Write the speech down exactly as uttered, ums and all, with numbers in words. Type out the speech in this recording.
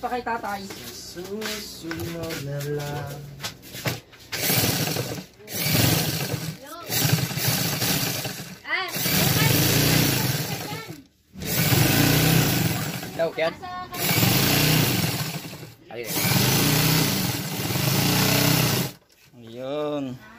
pa kay tatay. Susunod na lang. Daw, Kian? Ayun. Ayun.